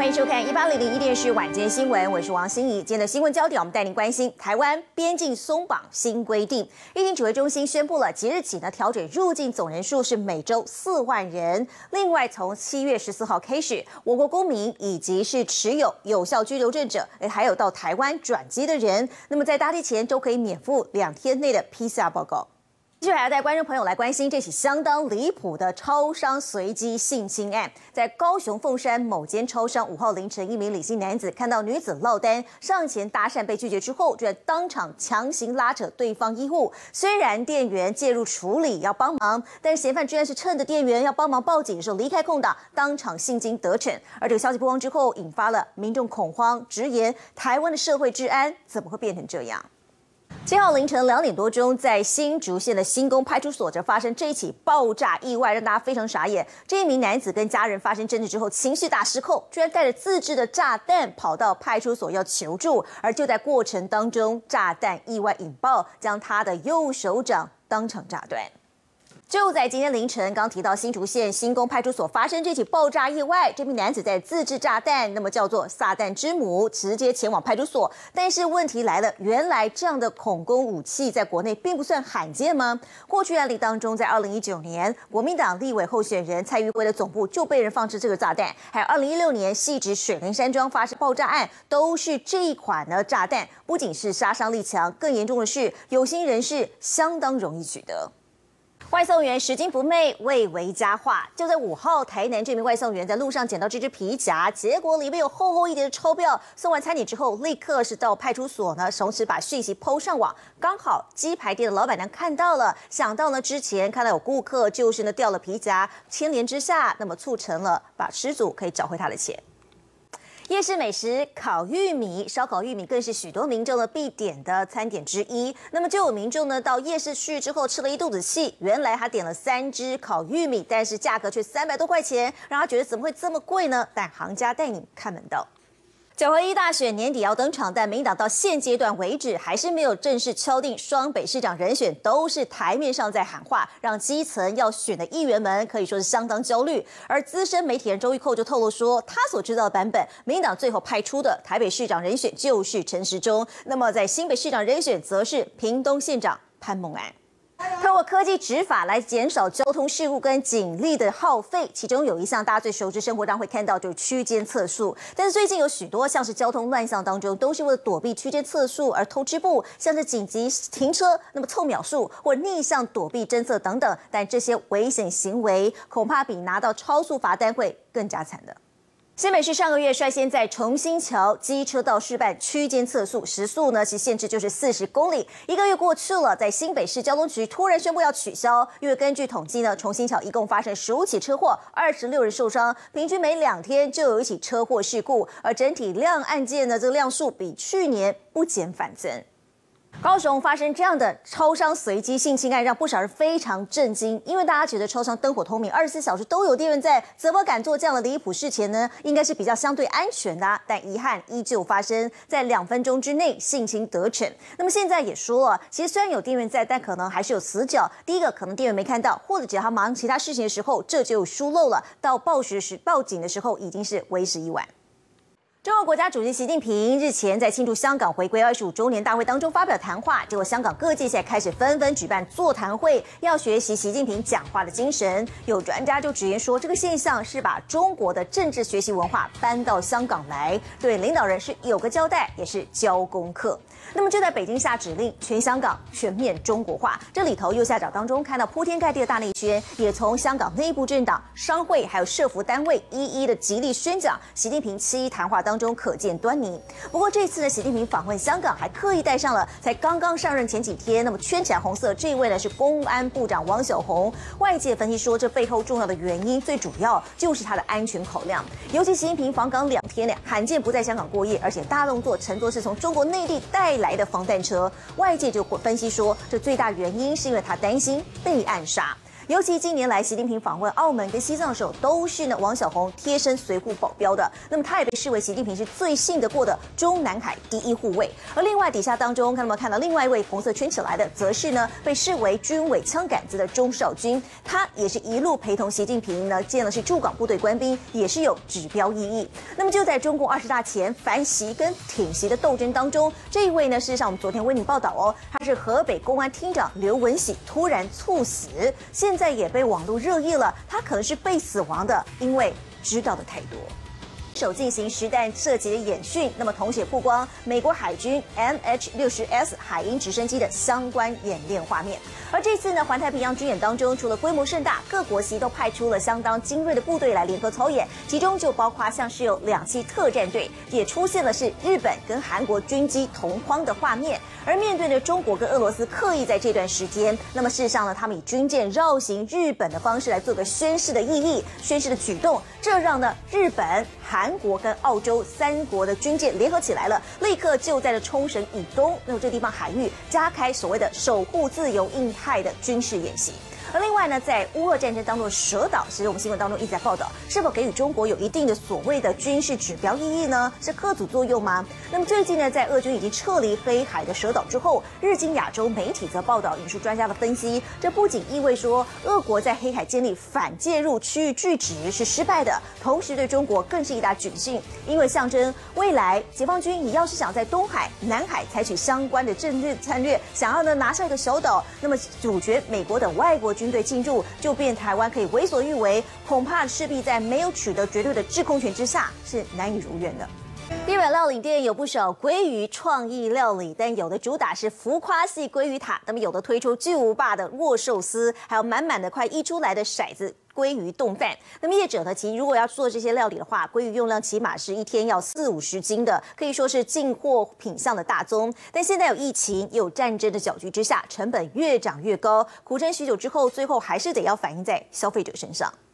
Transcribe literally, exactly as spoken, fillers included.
迎收看一八零零一电视晚间新闻，我是王心怡。今天的新闻焦点，我们带您关心台湾边境松绑新规定。疫情指挥中心宣布了，即日起呢调整入境总人数是每周四万人。另外，从七月十四号开始，我国公民以及是持有有效居留证者，还有到台湾转机的人，那么在搭机前都可以免付两天内的 P C R 报告。 继续还要带观众朋友来关心这起相当离谱的超商随机性侵案。在高雄凤山某间超商五号凌晨，一名李姓男子看到女子落单，上前搭讪被拒绝之后，就在当场强行拉扯对方衣物。虽然店员介入处理要帮忙，但是嫌犯居然是趁着店员要帮忙报警的时候离开空档，当场性侵得逞。而这个消息曝光之后，引发了民众恐慌，直言台湾的社会治安怎么会变成这样？ 七号凌晨两点多钟，在新竹县的新宫派出所，则发生这一起爆炸意外，让大家非常傻眼。这一名男子跟家人发生争执之后，情绪大失控，居然带着自制的炸弹跑到派出所要求助，而就在过程当中，炸弹意外引爆，将他的右手掌当场炸断。 就在今天凌晨，刚提到新竹县新宫派出所发生这起爆炸意外，这名男子在自制炸弹，那么叫做撒旦之母，直接前往派出所。但是问题来了，原来这样的恐攻武器在国内并不算罕见吗？过去案例当中，在二零一九年，国民党立委候选人蔡玉贵的总部就被人放置这个炸弹，还有二零一六年汐止水林山庄发生爆炸案，都是这一款的炸弹，不仅是杀伤力强，更严重的是有心人士相当容易取得。 外送员拾金不昧，蔚为佳话。就在五号，台南这名外送员在路上捡到这只皮夹，结果里面有厚厚一叠的钞票。送完餐点之后，立刻是到派出所呢，同时把讯息 po 上网。刚好鸡排店的老板娘看到了，想到呢之前看到有顾客就是呢掉了皮夹，牵连之下，那么促成了把失主可以找回他的钱。 夜市美食烤玉米、烧烤玉米更是许多民众的必点的餐点之一。那么就有民众呢到夜市去之后吃了一肚子气，原来他点了三只烤玉米，但是价格却三百多块钱，让他觉得怎么会这么贵呢？但行家带你看门道。 九合一大选年底要登场，但民进党到现阶段为止还是没有正式敲定双北市长人选，都是台面上在喊话，让基层要选的议员们可以说是相当焦虑。而资深媒体人周玉蔻就透露说，他所知道的版本，民进党最后派出的台北市长人选就是陈时中，那么在新北市长人选则是屏东县长潘孟安。 透过科技执法来减少交通事故跟警力的耗费，其中有一项大家最熟知，生活上会看到就是区间测速。但是最近有许多像是交通乱象当中，都是为了躲避区间测速而偷支步，像是紧急停车，那么凑秒数或逆向躲避侦测等等。但这些危险行为，恐怕比拿到超速罚单会更加惨的。 新北市上个月率先在重新桥机车道试办区间测速，时速呢其限制就是四十公里。一个月过去了，在新北市交通局突然宣布要取消，因为根据统计呢，重新桥一共发生十五起车祸，二十六人受伤，平均每两天就有一起车祸事故，而整体量案件呢这个量数比去年不减反增。 高雄发生这样的超商随机性侵案，让不少人非常震惊。因为大家觉得超商灯火通明，二十四小时都有店员在，怎么敢做这样的离谱事情呢？应该是比较相对安全的、啊，但遗憾依旧发生在两分钟之内性侵得逞。那么现在也说了，其实虽然有店员在，但可能还是有死角。第一个，可能店员没看到，或者只要他忙其他事情的时候，这就有疏漏了。到报时时报警的时候，已经是为时已晚。 中国国家主席习近平日前在庆祝香港回归二十五周年大会当中发表谈话，结果香港各界现在开始纷纷举办座谈会，要学习习近平讲话的精神。有专家就直言说，这个现象是把中国的政治学习文化搬到香港来，对领导人是有个交代，也是交功课。那么就在北京下指令，全香港全面中国化。这里头右下角当中看到铺天盖地的大内宣，也从香港内部政党、商会还有社服单位一一的极力宣讲习近平七一谈话当中可见端倪。不过这次呢，习近平访问香港还刻意带上了才刚刚上任前几天，那么圈起来红色这一位呢是公安部长汪小红。外界分析说，这背后重要的原因最主要就是他的安全考量。尤其习近平访港两天呢，罕见不在香港过夜，而且大动作乘坐是从中国内地带来的防弹车。外界就分析说，这最大原因是因为他担心被暗杀。 尤其近年来，习近平访问澳门跟西藏的时候，都是呢王小洪贴身随护保镖的。那么他也被视为习近平是最信得过的中南海第一护卫。而另外底下当中，看到没有看到另外一位红色圈起来的，则是呢被视为军委枪杆子的钟少军，他也是一路陪同习近平呢见了是驻港部队官兵，也是有指标意义。那么就在中共二十大前反习跟挺习的斗争当中，这一位呢，事实上我们昨天为你报道哦，他是河北公安厅长刘文喜突然猝死，现在也被网络热议了，他可能是被死亡的，因为知道的太多。手进行实弹射击的演训，那么同时也曝光美国海军 M H 六十 S 海鹰直升机的相关演练画面。而这次呢，环太平洋军演当中，除了规模盛大，各国席都派出了相当精锐的部队来联合操演，其中就包括像是有两栖特战队，也出现了是日本跟韩国军机同框的画面。而面对着中国跟俄罗斯刻意在这段时间，那么事实上呢，他们以军舰绕行日本的方式来做个宣示的意义、宣示的举动，这让呢日本、韩国跟澳洲三国的军舰联合起来了，立刻就在了冲绳以东，那么这地方海域加开所谓的守护自由印太的军事演习。而另外呢，在乌俄战争当中的蛇岛，其实我们新闻当中一直在报道，是否给予中国有一定的所谓的军事指标意义呢？是吓阻作用吗？那么最近呢，在俄军已经撤离黑海的蛇岛之后，日经亚洲媒体则报道引述专家的分析，这不仅意味说俄国在黑海建立反介入区域拒止是失败的，同时对中国更是一大警讯，因为象征未来解放军你要是想在东海、南海采取相关的战略战略，想要呢拿下一个小岛，那么主角美国等外国军队进驻，就变台湾可以为所欲为，恐怕势必在没有取得绝对的制空权之下，是难以如愿的。日本料理店有不少鲑鱼创意料理，但有的主打是浮夸系鲑鱼塔，那么有的推出巨无霸的握寿司，还有满满的快溢出来的骰子鲑鱼冻饭。那么业者呢，其实如果要做这些料理的话，鲑鱼用量起码是一天要四五十斤的，可以说是进货品项的大宗。但现在有疫情，也有战争的搅局之下，成本越涨越高，苦撑许久之后，最后还是得要反映在消费者身上。